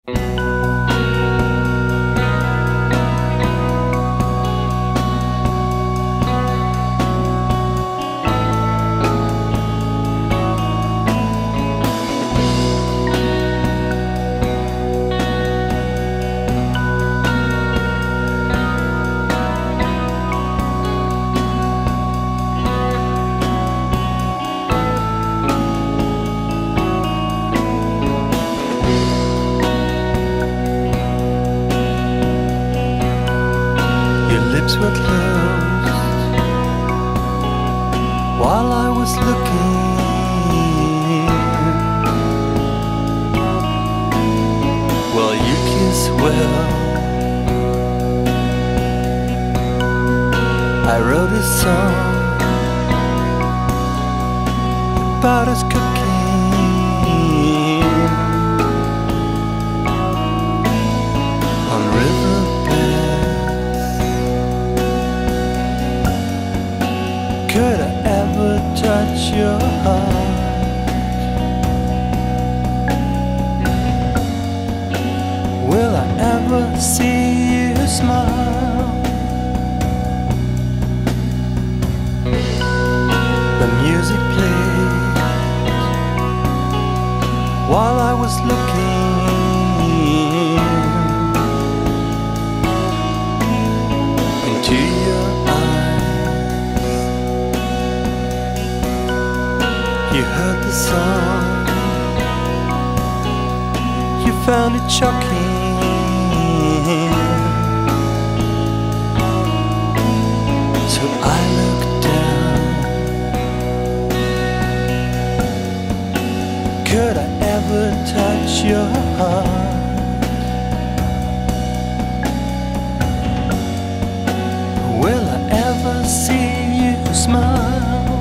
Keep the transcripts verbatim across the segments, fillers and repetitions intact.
Lips were closed while I was looking. Well, you kiss well. I wrote a song about us cooking on riverbed. Could I ever touch your heart? Will I ever see you smile? The music played while I was looking. Into your eyes, you heard the song, you found it shocking. So I looked down. Could I ever touch your heart? Will I ever see you smile?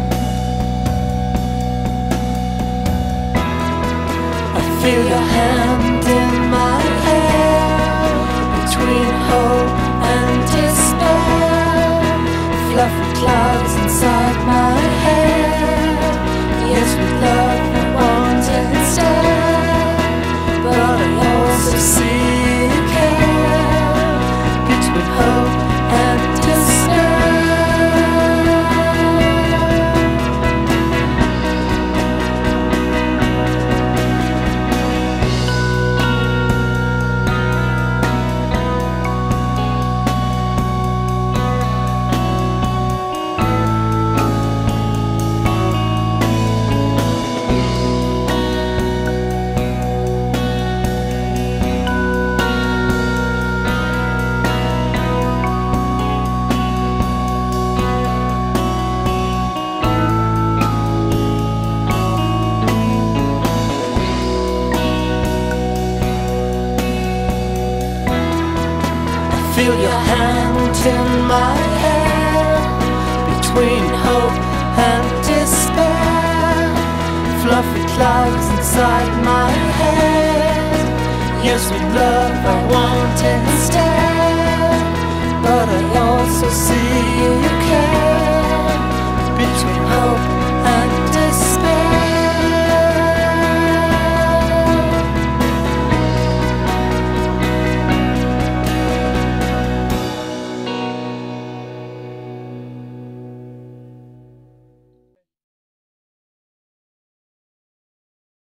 I feel your hand in my hair, between hope and despair. Fluffy clouds inside my head. Yes, with love I want and stare, but I also see you care, between hope and despair. Feel your hand in my hair, between hope and despair. Fluffy clouds inside my head. Yes, with love I want and stare, but I also see you